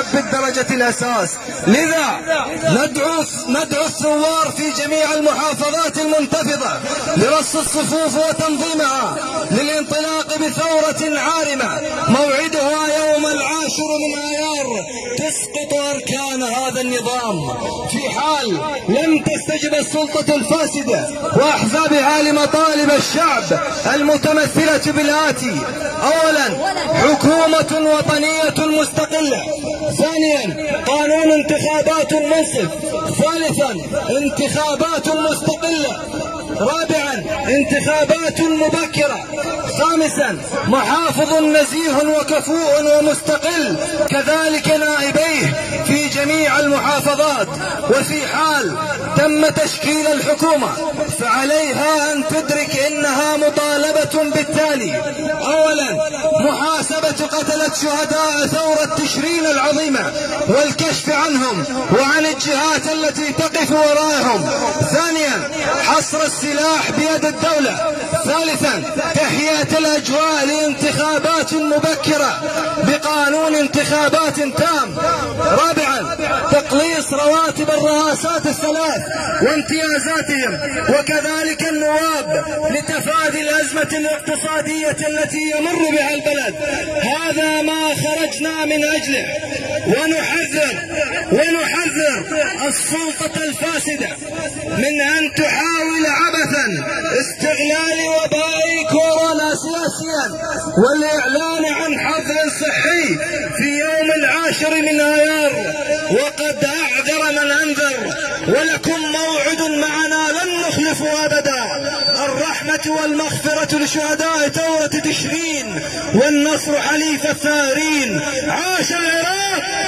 الشعب بالدرجة الأساس. لذا ندعو الثوار في جميع المحافظات المنتفضة لرص الصفوف وتنظيمها للانطلاق بثورة عارمة موعدها يوم 10 من آيار تسقط أركان هذا النظام. في حال لم تستجب السلطة الفاسدة وأحزابها لمطالب الشعب المتمثلة بالآتي: أولا، حكومة وطنية مستقلة. ثانيا، قانون انتخابات منصف. ثالثا، انتخابات مستقلة. رابعا، انتخابات مبكرة. خامسا، محافظ نزيه وكفوء ومستقل، كذلك نائبيه في جميع المحافظات. وفي حال تم تشكيل الحكومة فعليها أن تدرك أنها مطالبة بالتالي: أولا، محاسبة قتلة شهداء ثورة تشرين العظيمة والكشف عنهم وعن الجهات التي تقف وراءهم. ثانيا، حصر السلاح بيد الدولة. ثالثا، تهيئة الأجواء لانتخابات مبكرة بقانون انتخابات تام. رابعا، تقليص رواتب الرئاسات الثلاث وامتيازاتهم وكذلك النواب لتفادي الأزمة الاقتصادية التي يمر بها البلد. هذا ما خرجنا من أجله، ونحذر السلطة الفاسدة من أن تحاول عبثا استغلال وباء كورونا سياسيا والإعلان عن حظر صحي في يوم 10 من آيار. وقد أعذر من أنذر، ولكم موعد معنا لن نخلفه أبدا. الرحمة والمغفرة لشهداء ثورة تشرين والنصر حليف الثارين. عاش العراق.